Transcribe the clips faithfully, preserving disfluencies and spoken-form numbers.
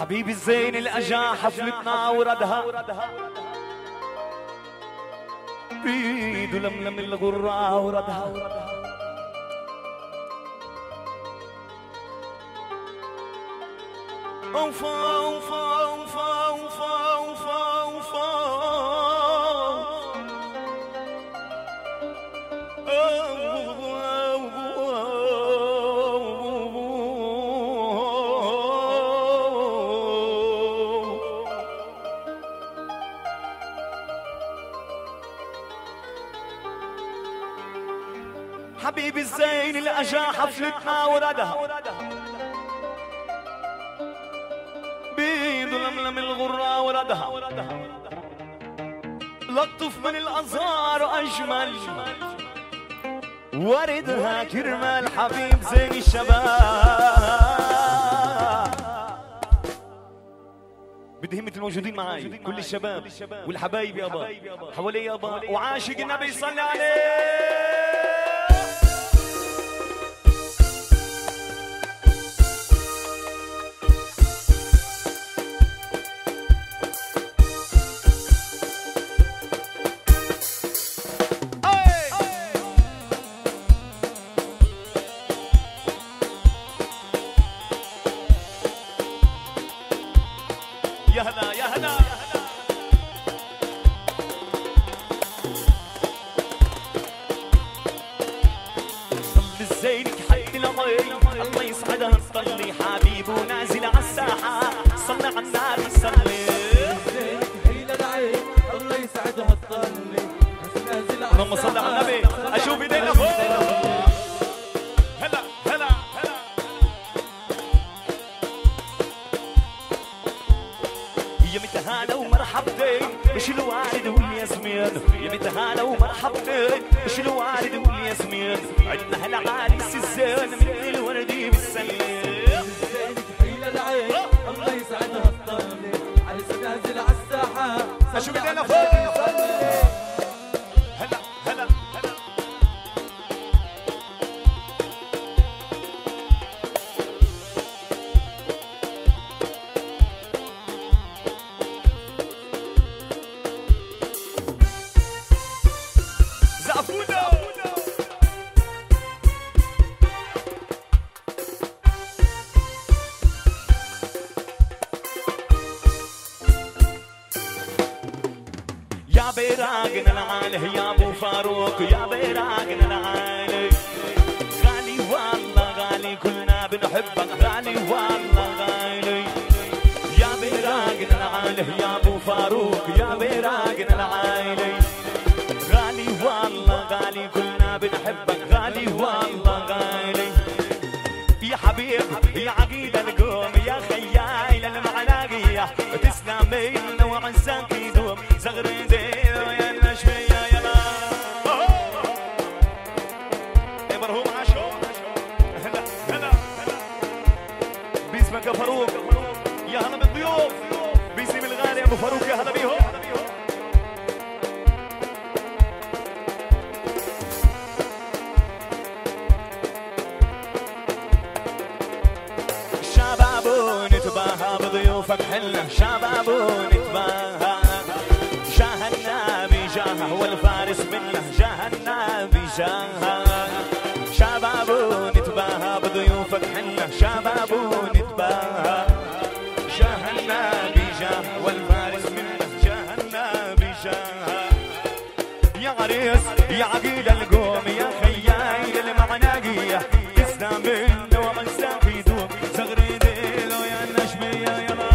حبيبي الزين اللي اجا حفلتنا وردها بيدو لملم الغرة وردها اوفا اوفا اوفا اوفا اوفا اوفا حبيبي الزين اللي اجا حفلتنا وردها بيدو لملم الغرة وردها لطف من الازهار واجمل وردها كرمال حبيب زين الشباب. بدي همة الموجودين معاي كل الشباب والحبايب يابا حوالي يابا وعاشق النبي صلى عليه. يا هلا يا هلا صل الزينك حق العين الله يسعدها تصلي حبيب ونازل عالساحة صلي على النبي صلي الزينك حيل العين الله يسعدها تصلي نازل عالساحة اللهم صل على النبي اشوف ايدينا فوق هلا هلا هلا يا متهانة ومرحبتين مش الوالد والياسمين يا متهانة ومرحبتين مش الوالد والياسمين عدنا هالعريس الزين من الوردي بالسليم الزينك حيل العين الله يسعدها تصلي عريس نازل عالساحة اشوف ايدينا فوق هلا هلا هلا زعفونا يا بيراقنا العالي يا ابو فاروق يا بيراقنا العالي غالي والله غالي كلنا بنحبك غالي والله غالي يا بيراقنا العالي يا ابو فاروق يا بيراقنا العالي غالي والله غالي كلنا بنحبك غالي والله غالي يا حبيب يا عقيد القوم يا خيال المعناقية تسلم لنا وعزاك يدوم زغر زين يا النشمية يا لا يا مرهوم عاشور هلا هلا باسمك يا فاروق يا هلا بالضيوف باسم الغالي يا ابو فاروق يا هلا بيهم شباب نتباهى بضيوفك حلنا شباب نتباهى جاه النبي جاه والفارس منه جاه النبي جاه شباب نتباهى بضيوفك حلنا شباب نتباهى جاه النبي جاه والفارس منه جاه النبي جاه يا عريس يا عقيل القوم يا خيال المعناقية تسلم منه ومنساك يدوم زغري ديلو يا النشمية يا لا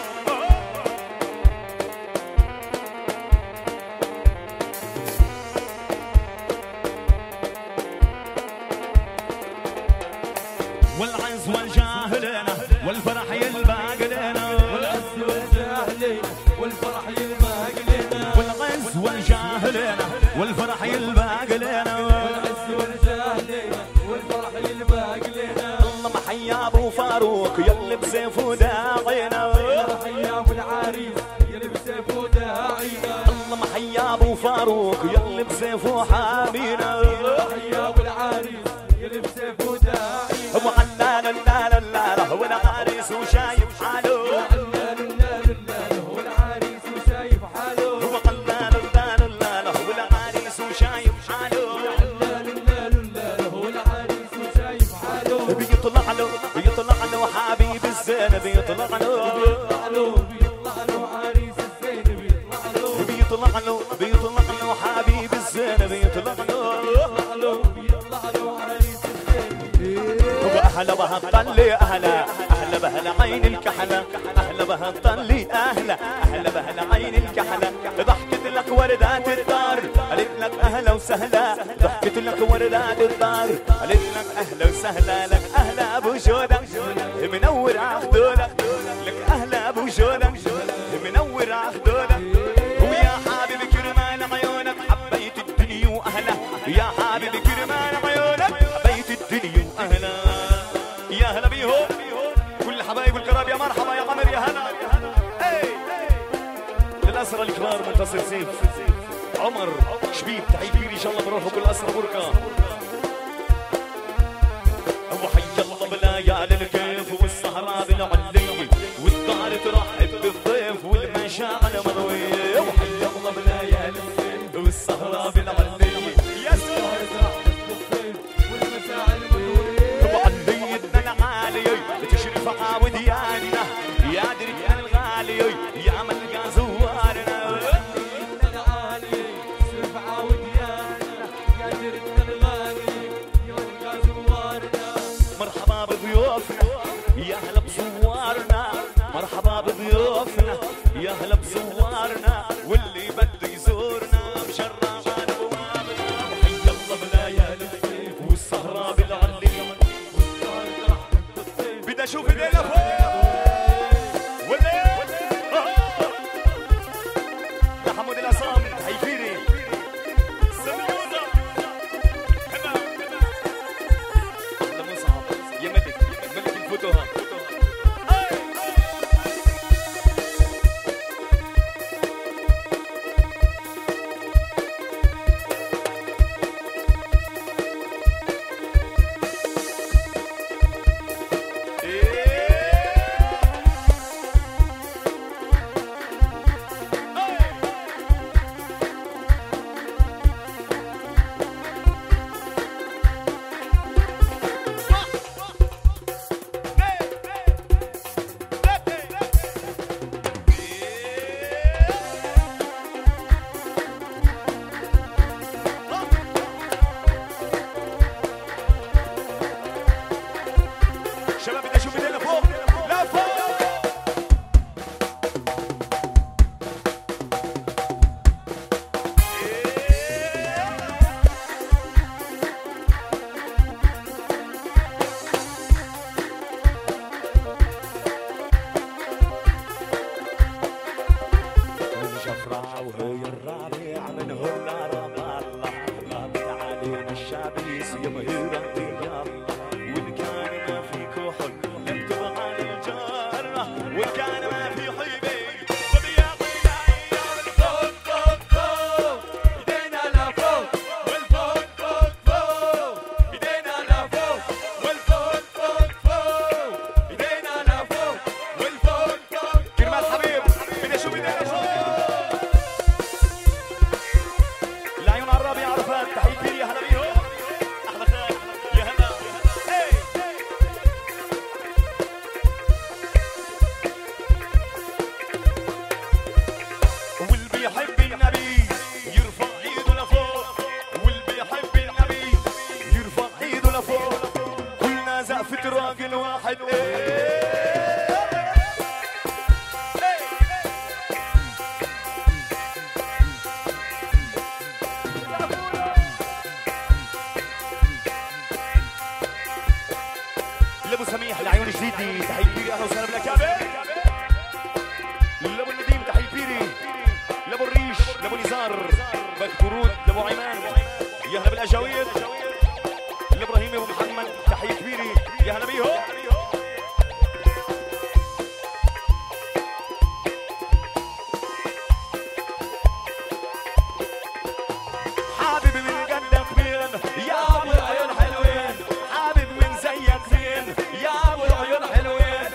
والعز والجاه لنا والفرح يلباق لنا والعز والجاه لنا والفرح يلباق لنا والعز والجاه لنا والفرح يلباق لنا والعز والجاه لنا والفرح يلباق لنا الله محيا ابو فاروق يلي بسيفه داعينا محيا ابو العريس يلي بسيفه داعينا الله محيا ابو فاروق يلي بسيفه حامينا محيا ابو العريس يلي بسيفه داعينا ابو حنان لا لا لا والعريس وشايف حاله بالزين بيطلع له بيطلع له بيطلع له عريس الزين بيطلع له بيطلع له بيطلع له حبيب الزين بيطلع له بيطلع له بيطلع له عريس الزين أهلا بها الطلي أهلا أهلا بها العين الكحلة أهلا بها الطلي أهلا أهلا بها العين الكحلة ضحكت لك وردات الدار قالت لك أهلا وسهلا ضحكت لك وردات الدار قالت لك أهلا وسهلا لك أهلا أبو جودة منور عخدودة لك أهلا أبو جودة منور عخدودة ويا حبيبي كرمال عيونك حبيت الدنيا وأهلا يا حبيبي كرمال عيونك حبيت الدنيا وأهلا يا هلا بيهم كل حبايب الكرام يا مرحبا يا قمر يا هلا اي للأسرى الكبار منتصر سيف عمر شبيب تحية كبيرة ان شاء الله بنروحوا كل أسرى بركة وحي الله بالليالي الكيف والسهرة بالعلي والدار ترحب بالضيف والمشاعر مضوية وحي الله بالليالي الكيف والسهرة بالعلي يا سلام والمشاعر مضوية تشرف عاودياننا يا دريان الغالي يا ملقى زوارنا الغالي تشرف عاودياننا يا دريان الغالي يا ملقى زوارنا مرحبا بضيوفنا يا هلا بزوارنا مرحبا بضيوفنا يا هلا بزوارنا واللي بده يزورنا مشرع على ابوابنا وحي الله بليالي والسهرة بالعلي بدي اشوف ايدينا فوق ولا يا حمود العصام هيفيري سموزة احلى مصعب يا ملك ملك الفوتوها شباب بدي اشوف ايدينا فوق لا فوق الجفرة وهي الرابع من هلا رب الله رابع علينا الشابيس يا مهيرة يا الله وإن كان ما في كحل نكتب على الجارة وإن كان ما في حبيب فبيعطينا أيام الفوق فوق فوق إيدينا لفوق والفوق فوق فوق إيدينا لفوق والفوق فوق فوق إيدينا لفوق والفوق فوق كرمال حبيب بدي أشوف إيدينا فوق العيون الرابع عرفات تحية كبيرة يا هلا بيهم أحلى خير يا هلا هي واللي بيحب النبي يرفع ايده لفوق واللي بيحب النبي يرفع ايده لفوق كلنا زقفة راجل واحد ايه لابو سميح العيون جديدي تحية كبيرة اهلا وسهلا بالكابر لابو النديم تحية كبيرة لابو الريش لابو نزار بك برود لابو عيمان يا هلا بالاجاويد لابراهيم ابو محمد تحية كبيرة يا هلا بيهم حبيبي من قدك فين يا ابو العيون حلوين حبيبي من زيك فين يا ابو العيون حلوين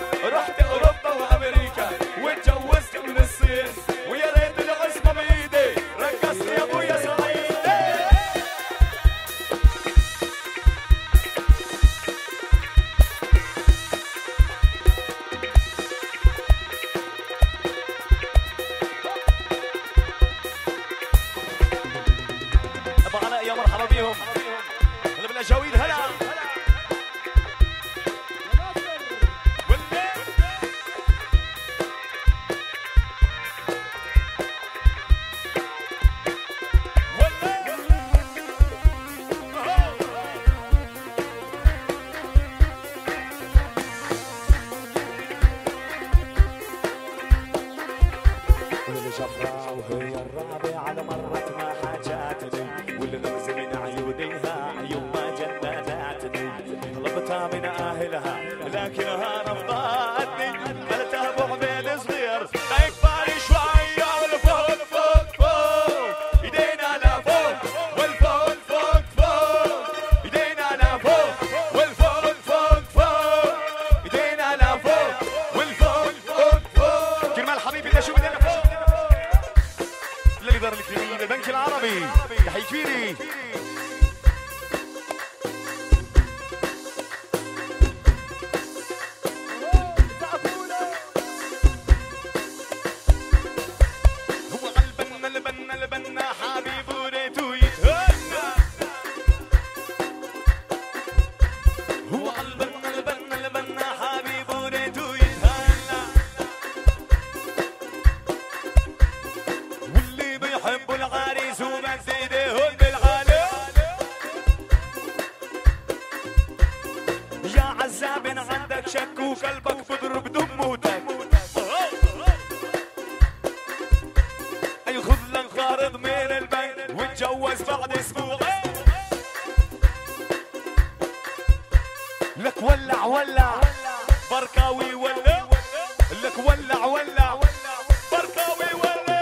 بيهم هلا بالاجاويل هلا وهي الرابع على مرت ما حاجاتني واللي نغز من عيونيها عيون ما جناتني طلبتها من اهلها لكنها رفضتني قالتها ابو عبيد صغير تكبري شويه والفوق فوق فوق ايدينا لفوق والفوق فوق فوق ايدينا لفوق والفوق فوق فوق ايدينا لفوق والفوق فوق فوق كرمال حبيبي اللي شو بدنا فوق الإدارة الإكليمية للبنك العربي تحية فيري هو قلبنا لبنا لبنا حبيب وريته يتهنى هو قلبنا لبنا لبنا حبيب وريته يتهنى يحبوا العريس ومد ايديهم بالعالي يا عزاب عندك شك وقلبك تضرب دموتك اي خذ لك قرض من البنك وتجوز بعد اسبوع لك ولع ولع بركاوي ولع لك ولع ولع بركاوي ولع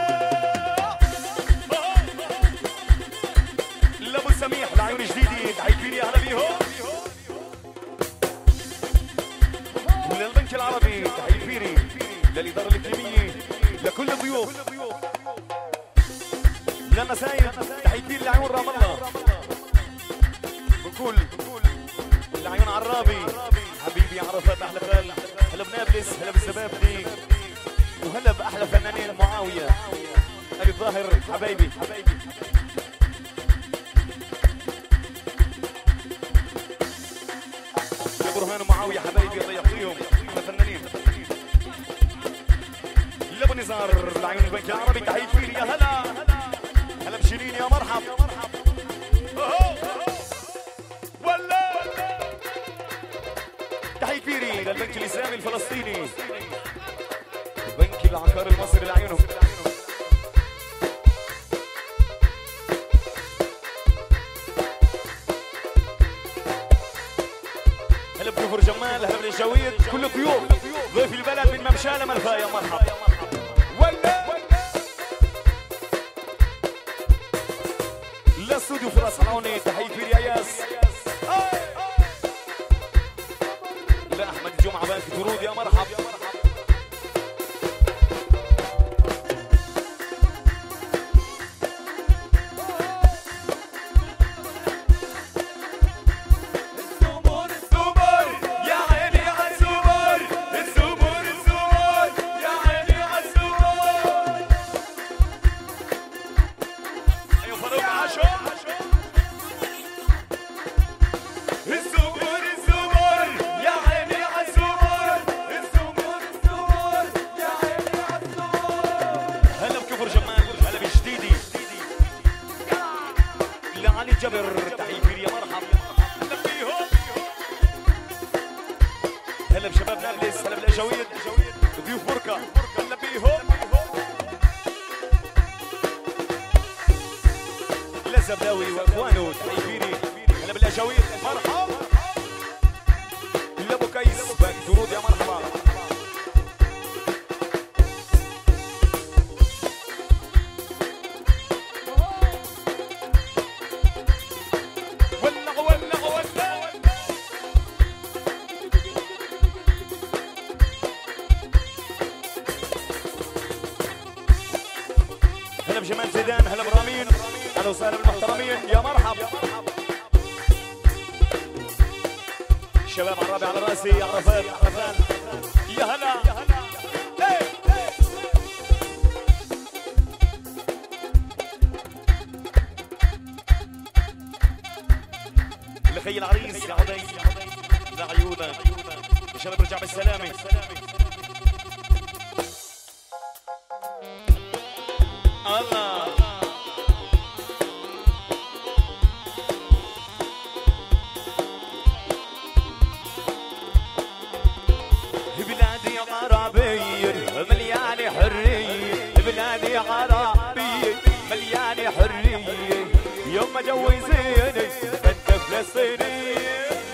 لابو سميح لعيون جديدة تحية فيني اهلا بيهم وللبنك العربي تحية فيني للإدارة الإقليمية لكل الضيوف للنسايب تحية فيني لعيون رام الله بكل لعيون عرابي حبيبي عرفات احلى خال هلا بنابلس هلا بالزبابدي وهلا باحلى فنانين معاوية ابي الظاهر حبايبي برهان ومعاوية حبايبي الله يحفظيهم احلى فنانين لابو نزار لعيون البنك العربي تحية فيني يا هلا هلا بشيرين يا مرحب ولا تحية فيني للبنك الاسلامي الفلسطيني البنك العقار المصري لعيونهم هلا بكفر جمال هلا بالجويد كل الضيوف ضيف البلد من ممشى لمنفى يا مرحبا ولا الاستوديو في الأصحوني تحية فيري اياس لا احمد الجمعة بنك ورود يا مرحب جبر تحية فيري يا مرحب هلا بيهم هلا بشباب نابلس هلا بالاجاويد ضيوف بركة هلا بيهم لزبلاوي واخوانه تحية فيري هلا بالاجاويد مرحب لابو كيس باقي درود يا مرحبا هلا بجمال زيدان هلا برامين اهلا وسهلا بالمحترمين يا مرحب الشباب على الرابع على راسي عرفات عرفان يا هلا خي العريس يا عدي لعيونك ان شاء الله برجع بالسلامه. الله بلادي عربية مليانة حرية، بلادي عربية مليانة حرية، يوم ما جوزيني بنت فلسطينية.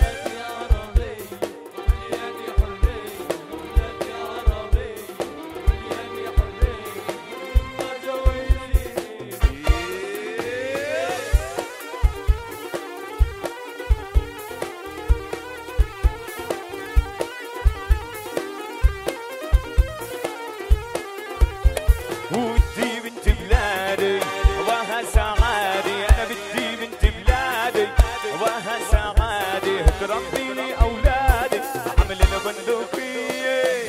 ودي بنت بلادي وها سعادي، انا بدي بنت بلادي وها سعادي، تربي لي اولادي عمل البندقيه.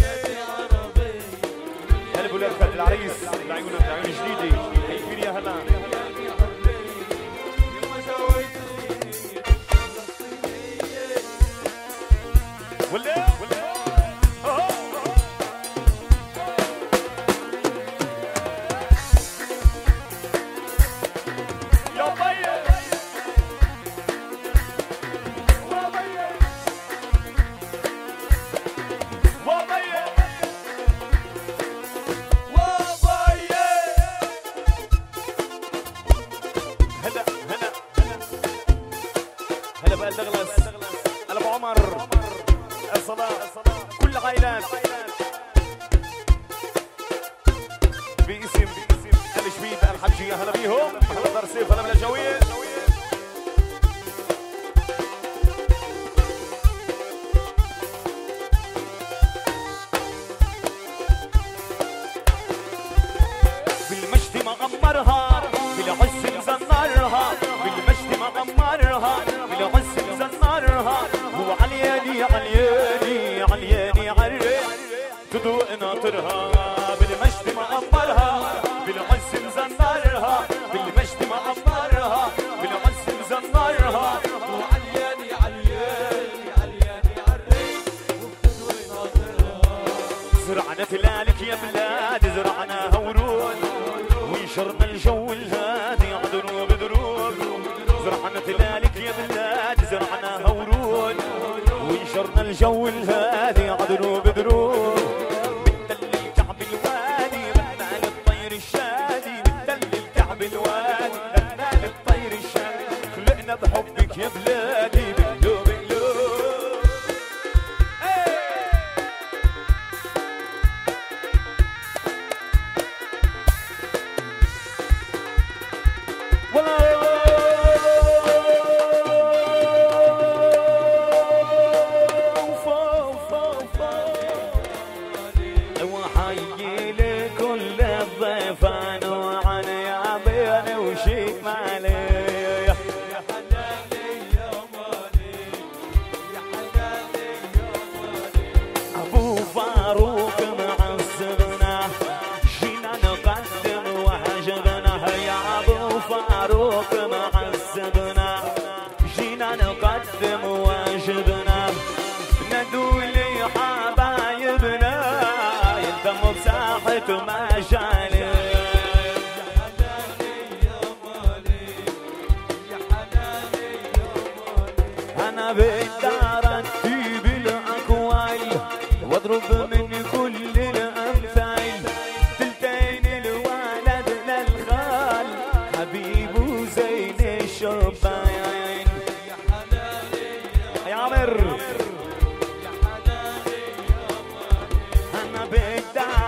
هلا بقول لك العريس لعيونك لعيون جديده حيفيني يا هلا. ولا ولا هلا بقى الدغلس هلا ابو عمر الصلاة كل عائلات باسم الشبيب الحجي هلا بيهم هلا دار سيف هلا بالجوية. بالمجد ما غمرها بالعز مزنرها، بالمجد ما غمرها بالعز مزنرها، هو علياني علياني علياني علياني تضوء ناطرها. بالمجد ما غمرها بالعز مزنرها، بالمجد ما غمرها بالعز مزنرها، هو علياني علياني علياني علياني تضوء ناطرها. زرعنا تلالك يا بلاد زرعناها ورود، وانشرنا الجو الهادي عدروب دروب، زرعنا تلالك يا بلاد زرعناها ورود، وانشرنا الجو الهادي عدروب دروب. بتدل الكعب الوادي بدنا للطير الشادي، بتدل الكعب الوادي بدنا للطير الشادي، خلقنا بحبك يا بلادي بقلوب قلوب. ما جالي يا حلالي يا مالي يا حلالي يا مالي، انا بدي ارتب الاقوال واضرب من كل الامثال، تلتين الولد للخال حبيبه زين الشبان. يا حلالي يا عمر يا حلالي يا مالي، انا بدي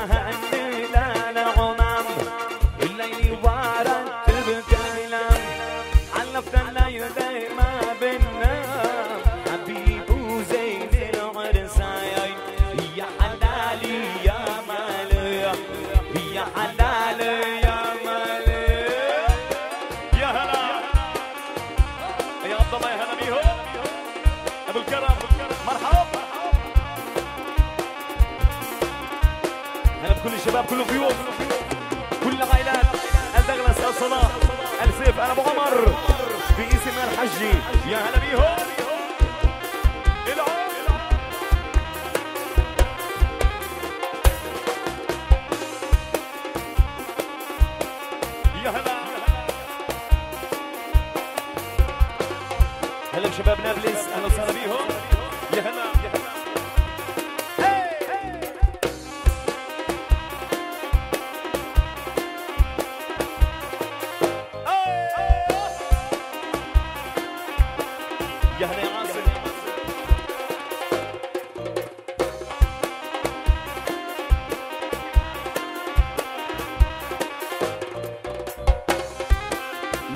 كل الشباب كل الضيوف كل العائلات الدغلس الصلاة السيف انا ابو عمر باسم الحجي يا هلا بيهم.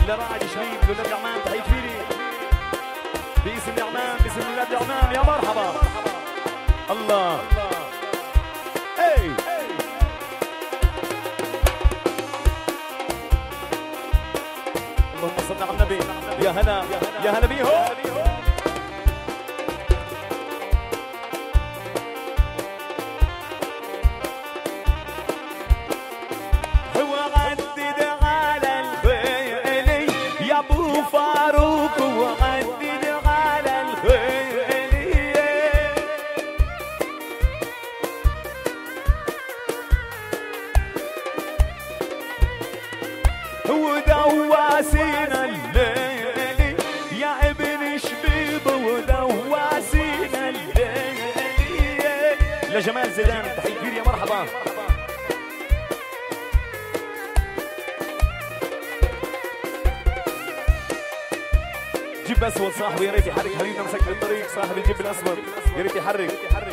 لراعي شميد لولاد العمام تحية كبيرة باسم العمام باسم ولاد العمام يا مرحبا الله اي اللهم صل على النبي يا هلا يا هلا بيهم فاروق وعدد على الخيلية ودواسين الليل يا ابن شبيب ودواسين الليل لجمال زيدان تحية كبيرة يا مرحبا جيب اسود صاحبي يا ريت يحرك حبيبنا مسك بالطريق صاحب الجيب الاسود يا ريت يحرك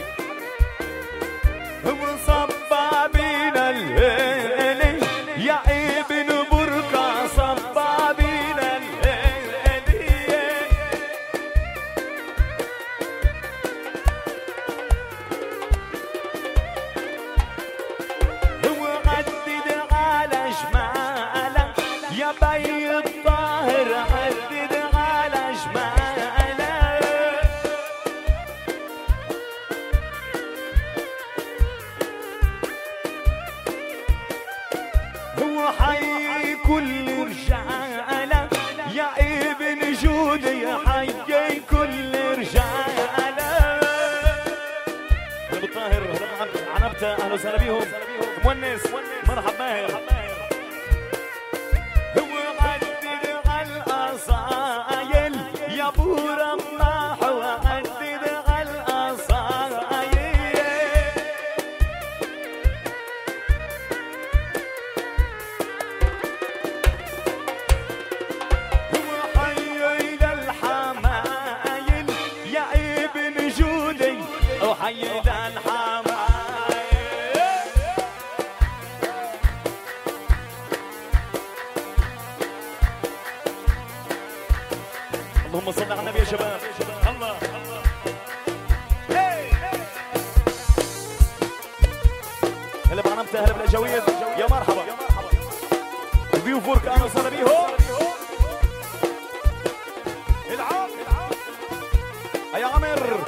هم صبابين الليل يا ابن بركة صبابين الليل هو عدد على شمالك يا بي الطاهر عدد حي كل رجالة يا ابن جودي حي كل رجالة هلا بالطاهر هلا عنبته اهلا وسهلا بيهم مونس مرحب ماهر هو عدد على الأصايل يا ابو رماح وعدد على الأصايل وحي الحمايل اللهم صل على النبي يا شباب الله الله هلا بعنبته هلا بالاجاويد يا مرحبا ضيوف ورك اهلا وسهلا بيهم العام يا عمر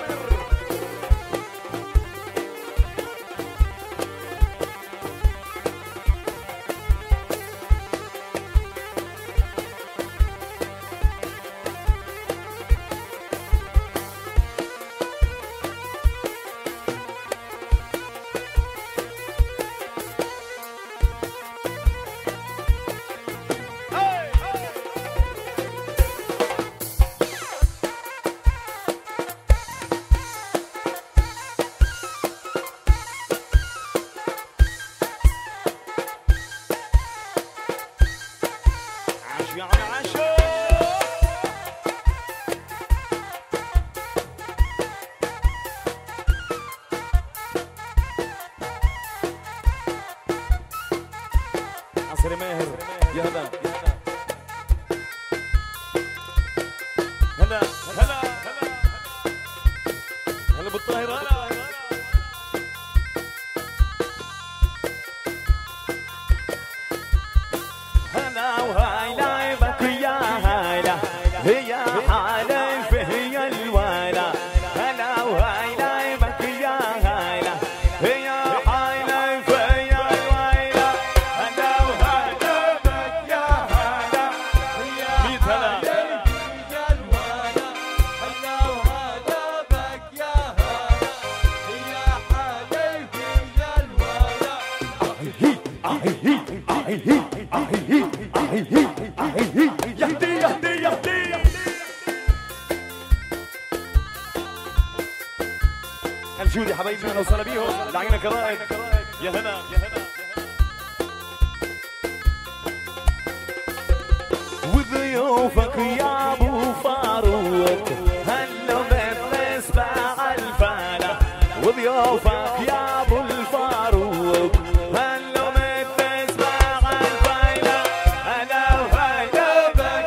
عصري ماهر يا هلا هلا هلا هلا بالطاهر هلا هلا وهاي لايبك يا هلا هي حالف هي الولا هلا وهاي لايبك يا هلا هي حالف هي الولا هلا وهاي لايبك يا هلا هي حالف هي الولا هلا وهاي لايبك يا هلا هي حالف هي الولا يهدي يهدي يهدي الجودي حبايبنا اهلا وسهلا بيهم لعينا كرائد يا هلا يا هلا وضيوفك يا ابو فاروق هلو بالنسبة عالفالة وضيوفك يا ابو الفاروق هلو بالنسبة عالفالة هلا وهلا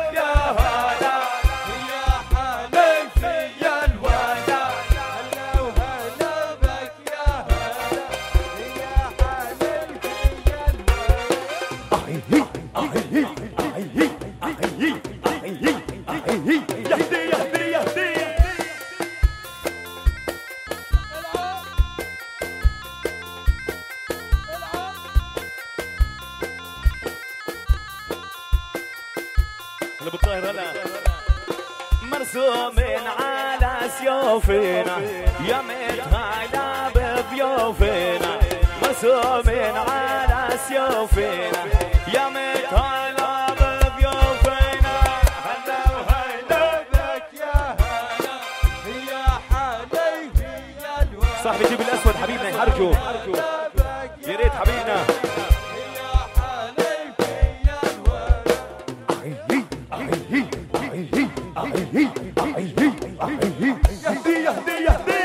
بالطاهر هلا مرسومين على سيوفنا يا متهايلا بضيوفنا مرسومين على سيوفنا يا متهايلا بضيوفنا هلا وهلا لك يا هلا يا حالي يا الوالد صاحبي جيب الاسود حبيبنا يحرجوا يا ريت حبيبنا يهدي يهدي يهدي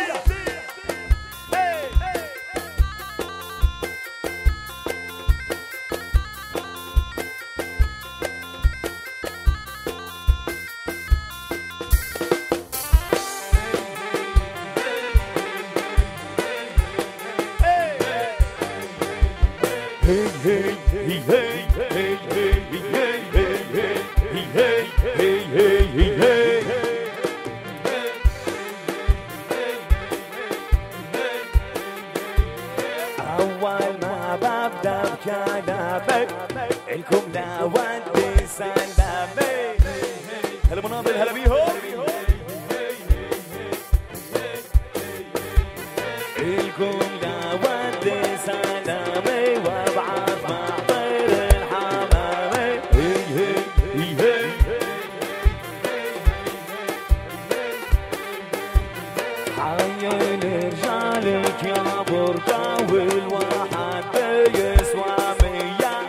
أول ما ببدأ بكلامي الكم لا ودي سلامي هلا مناضل هلا بيهم الكم لا ودي سلامي وابعث مع طير الحمامي حي لرجالك يا بركة والواحد بيسوى مية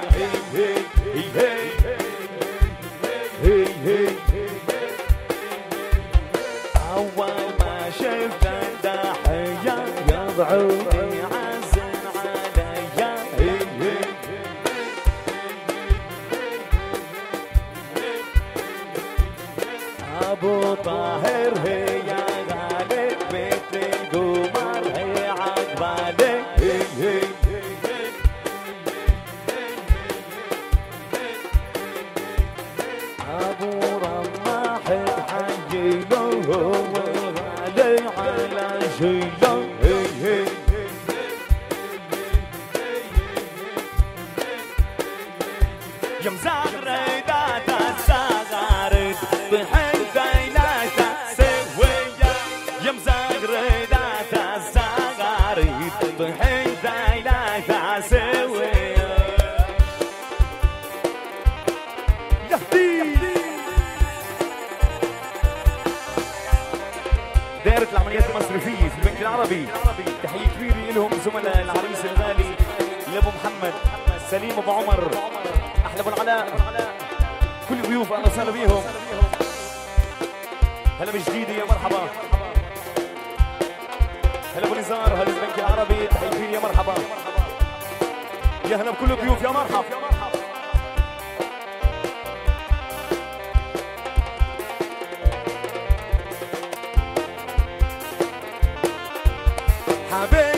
أول ما شفت الضحية يضعوني عزن عليا أبو طاهر هي غالب مثل القمر هي عقبالي أبو رماح الحجيله هو غالي على شيله يا مزغردة الزغارد بحيث لا تسوية يا مزغردة الزغارد بحيث لا تسوية دائرة العمليات المصرفية في البنك العربي تحية كبيرة لهم زملاء العريس الغالي لأبو محمد سليم أبو عمر أحلى أبو العلاء كل ضيوف أهلا وسهلا بيهم هلا بالجديدة يا مرحبا هلا أبو نزار هلا البنك العربي تحية كبيرة يا مرحبا يا هلا بكل الضيوف يا مرحبا حبيبي